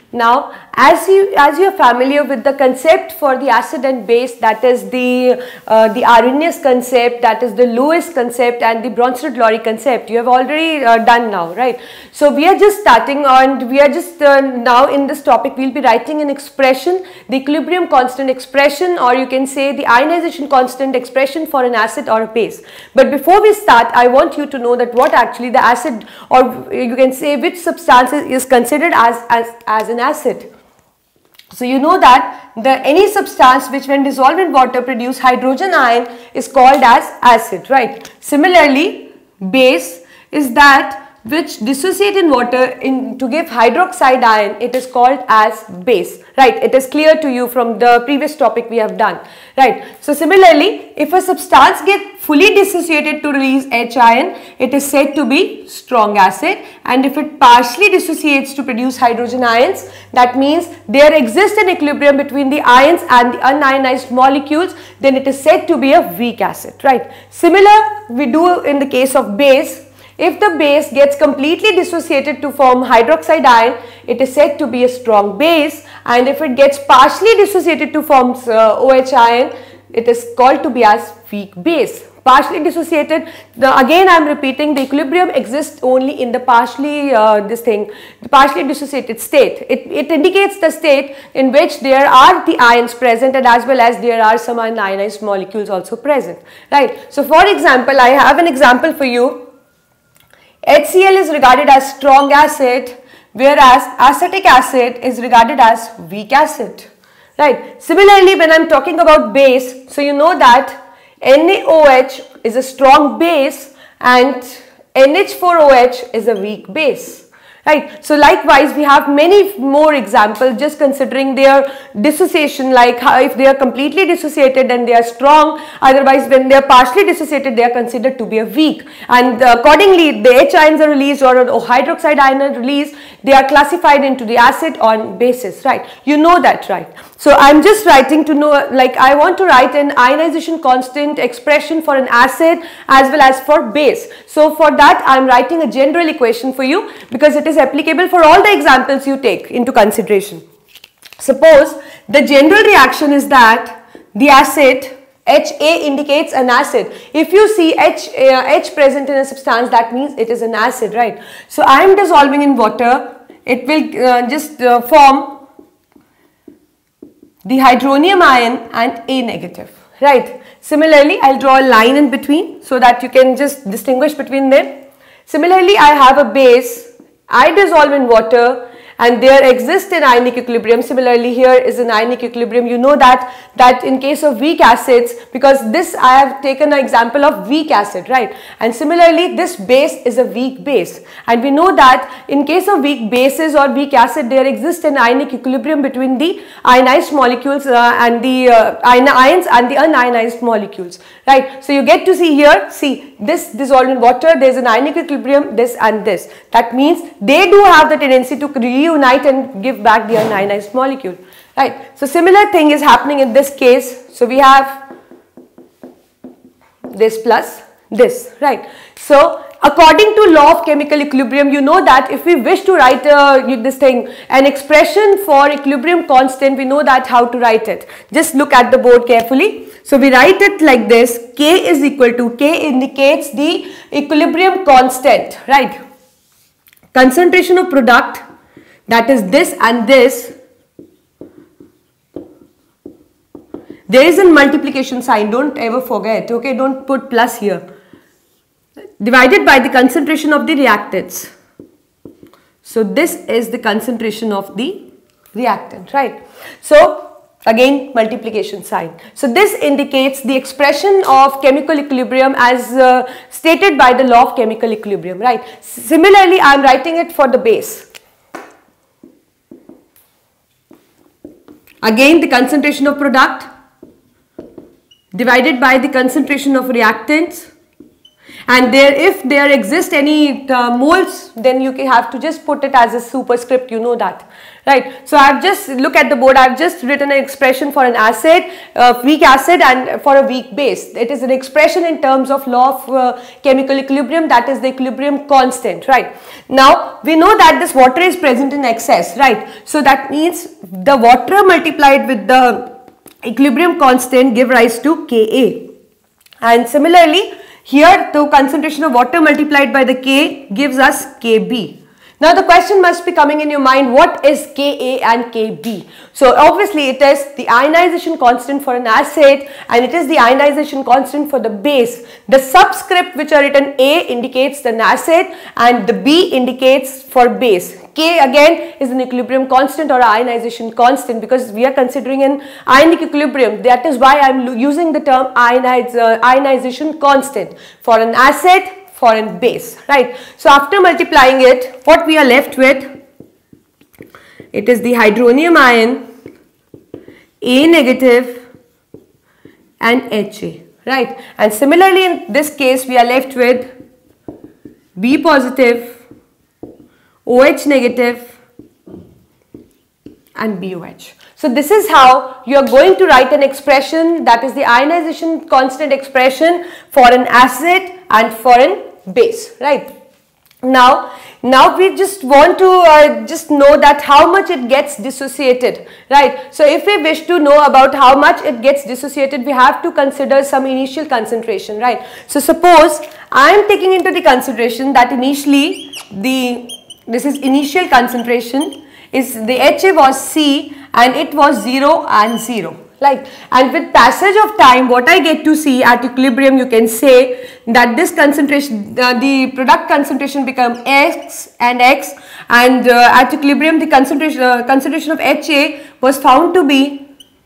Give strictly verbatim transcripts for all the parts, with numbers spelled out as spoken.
Now, as you as you are familiar with the concept for the acid and base, that is the uh, the Arrhenius concept, that is the Lewis concept, and the Bronsted-Lowry concept, you have already uh, done now, right? So we are just starting on, we are just uh, now in this topic, we will be writing an expression, the equilibrium constant expression, or you can say the ionization constant expression for an acid or a base. But before we start, I want you to know that what actually the acid, or you can say which substance is considered as as as an acid. So you know that the any substance which when dissolved in water produce hydrogen ion is called as acid, right? Similarly, base is that which dissociate in water in to give hydroxide ion, it is called as base, right? It is clear to you from the previous topic we have done, right? So similarly, if a substance gets fully dissociated to release H ion, it is said to be strong acid, and if it partially dissociates to produce hydrogen ions, that means there exists an equilibrium between the ions and the unionized molecules, then it is said to be a weak acid, right? Similar we do in the case of base. If the base gets completely dissociated to form hydroxide ion, it is said to be a strong base, and if it gets partially dissociated to form uh, OH ion, it is called to be as weak base. Partially dissociated, the, again I am repeating, the equilibrium exists only in the partially uh, this thing, the partially dissociated state. It, it indicates the state in which there are the ions present, and as well as there are some unionized molecules also present, right? So for example, I have an example for you. HCl is regarded as strong acid, whereas acetic acid is regarded as weak acid, right? Similarly, when I am talking about base, so you know that N A O H is a strong base and N H four O H is a weak base, right? So likewise, we have many more examples just considering their dissociation, like how if they are completely dissociated then they are strong, otherwise when they are partially dissociated they are considered to be a weak, and uh, accordingly the H ions are released or, or hydroxide ion are released, they are classified into the acid on basis, right? You know that, right? So I am just writing to know, like I want to write an ionization constant expression for an acid as well as for base. So for that I am writing a general equation for you, because it is applicable for all the examples you take into consideration. Suppose the general reaction is that the acid H A indicates an acid. If you see H, uh, H present in a substance, that means it is an acid, right? So I am dissolving in water, it will uh, just uh, form the hydronium ion and A negative, right? Similarly, I will draw a line in between so that you can just distinguish between them. Similarly, I have a base, I dissolve in water, and there exists an ionic equilibrium. Similarly, here is an ionic equilibrium. You know that that in case of weak acids, because this I have taken an example of weak acid, right? And similarly, this base is a weak base, and we know that in case of weak bases or weak acid, there exists an ionic equilibrium between the ionized molecules uh, and the uh, ions and the unionized molecules, right? So you get to see here, see this dissolved in water, there is an ionic equilibrium, this and this. That means they do have the tendency to reunite and give back the unionized molecule, right? So similar thing is happening in this case. So we have this plus this, right? So according to law of chemical equilibrium, you know that if we wish to write uh, this thing, an expression for equilibrium constant, we know that how to write it. Just look at the board carefully. So we write it like this, K is equal to, K indicates the equilibrium constant, right? Concentration of product, that is this and this. There is a multiplication sign, don't ever forget, okay? Don't put plus here. Divided by the concentration of the reactants. So this is the concentration of the reactant, right? So again multiplication sign. So this indicates the expression of chemical equilibrium as uh, stated by the law of chemical equilibrium, right? Similarly, I am writing it for the base. Again the concentration of product divided by the concentration of reactants, and there if there exist any uh, moles, then you can have to just put it as a superscript, you know that, right? So I've just, look at the board, I've just written an expression for an acid, uh, weak acid, and for a weak base. It is an expression in terms of law of uh, chemical equilibrium, that is the equilibrium constant, right? Now we know that this water is present in excess, right? So that means the water multiplied with the equilibrium constant give rise to Ka, and similarly here the concentration of water multiplied by the K gives us Kb. Now the question must be coming in your mind, what is Ka and Kb? So obviously it is the ionization constant for an acid and it is the ionization constant for the base. The subscript which are written A indicates the acid and the B indicates for base. K again is an equilibrium constant or ionization constant because we are considering an ionic equilibrium. That is why I am using the term ionize, uh, ionization constant for an acid, for a base, right? So after multiplying it, what we are left with, it is the hydronium ion, A negative and Ha, right? And similarly in this case we are left with B positive, OH negative and B O H. So this is how you are going to write an expression, that is the ionization constant expression for an acid and for an base, right? Now, now we just want to uh, just know that how much it gets dissociated, right? So if we wish to know about how much it gets dissociated, we have to consider some initial concentration, right? So suppose I am taking into the consideration that initially the, this is initial concentration, is the Ha was C and it was zero and zero. Like, and with passage of time, what I get to see at equilibrium, you can say that this concentration, uh, the product concentration become X and X, and uh, at equilibrium the concentration uh, concentration of Ha was found to be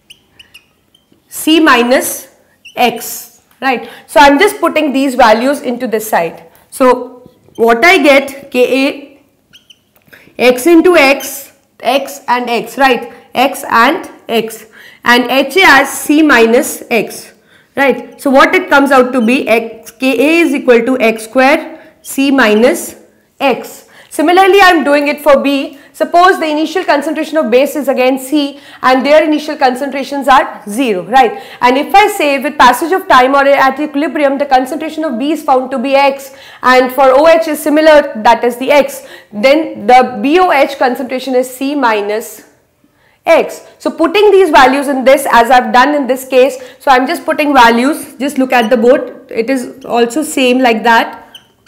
C minus X, right? So I'm just putting these values into this side. So what I get, Ka, X into X, X and X, right? X and X. And Ha as C minus X, right? So what it comes out to be, X, Ka is equal to X square C minus X. Similarly, I am doing it for B. Suppose the initial concentration of base is again C and their initial concentrations are zero, right? And if I say with passage of time or at equilibrium, the concentration of B is found to be X and for OH is similar, that is the X, then the B O H concentration is C minus X. So putting these values in this as I've done in this case, so I'm just putting values, just look at the board, it is also same like that.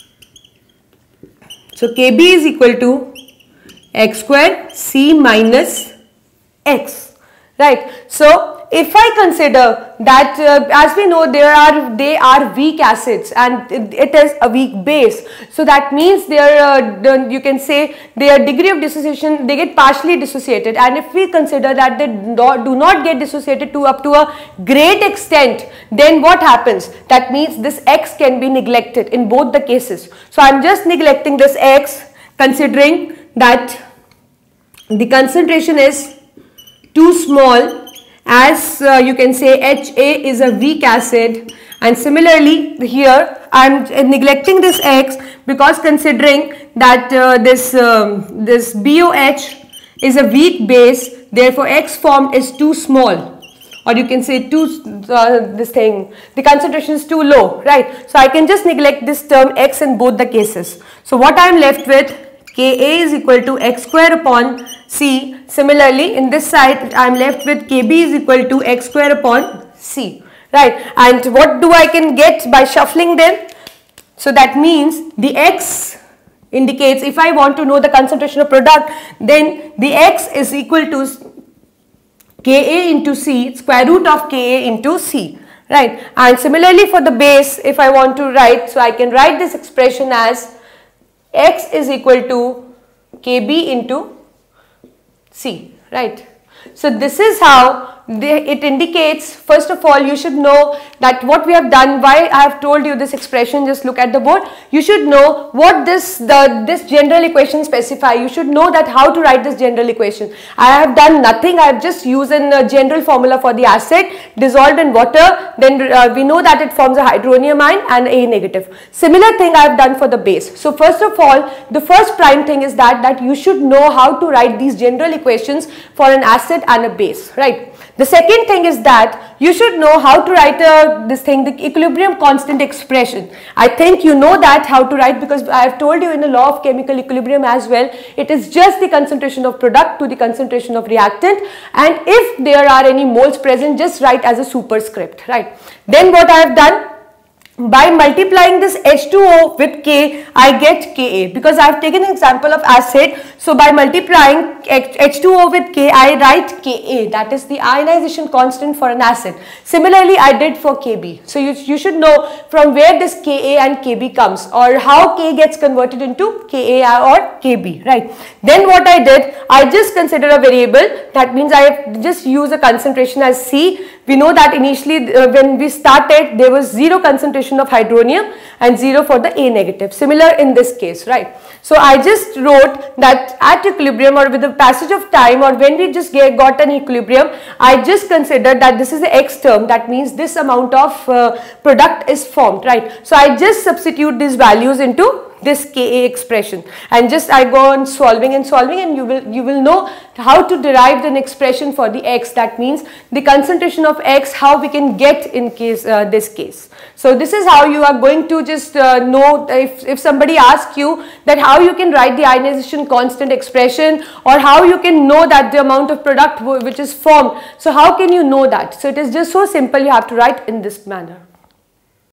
So Kb is equal to X square C minus X, right? So if I consider that uh, as we know there are they are weak acids and it, it is a weak base, so that means their uh, the, you can say their degree of dissociation, they get partially dissociated, and if we consider that they do, do not get dissociated to up to a great extent, then what happens? That means this X can be neglected in both the cases. So I am just neglecting this X, considering that the concentration is too small, as uh, you can say Ha is a weak acid, and similarly here I am neglecting this X because considering that uh, this um, this B O H is a weak base, therefore X formed is too small, or you can say too uh, this thing, the concentration is too low, right? So I can just neglect this term X in both the cases. So what I am left with, Ka is equal to X square upon C. Similarly in this side I am left with Kb is equal to X square upon C, right? And what do I can get by shuffling them? So that means the X indicates, if I want to know the concentration of product, then the X is equal to Ka into C, square root of Ka into C, right? And similarly for the base, if I want to write, so I can write this expression as X is equal to Kb into C, right? So this is how they, it indicates, first of all, you should know that what we have done, why I have told you this expression, just look at the board. You should know what this, the, this general equation specify. You should know that how to write this general equation. I have done nothing. I have just used a general formula for the acid dissolved in water. Then uh, we know that it forms a hydronium ion and A negative. Similar thing I have done for the base. So first of all, the first prime thing is that, that you should know how to write these general equations for an acid and a base, right? The second thing is that you should know how to write a, this thing, the equilibrium constant expression. I think you know that how to write, because I have told you in the law of chemical equilibrium as well, it is just the concentration of product to the concentration of reactant, and if there are any moles present, just write as a superscript, right? Then what I have done, by multiplying this H two O with K, I get Ka, because I have taken an example of acid. So by multiplying H two O with K, I write Ka, that is the ionization constant for an acid. Similarly, I did for Kb. So you, you should know from where this Ka and Kb comes, or how K gets converted into Ka or Kb, right? Then what I did, I just consider a variable. That means I just use a concentration as C. We know that initially uh, when we started, there was zero concentration of hydronium and zero for the A negative. Similar in this case, right? So I just wrote that at equilibrium, or with the passage of time, or when we just get, got an equilibrium, I just considered that this is the X term. That means this amount of uh, product is formed, right? So I just substitute these values into this Ka expression, and just I go on solving and solving, and you will you will know how to derive an expression for the X. That means the concentration of X, how we can get in case uh, this case. So this is how you are going to just uh, know, if, if somebody asks you that how you can write the ionization constant expression, or how you can know that the amount of product which is formed. So how can you know that? So it is just so simple, you have to write in this manner.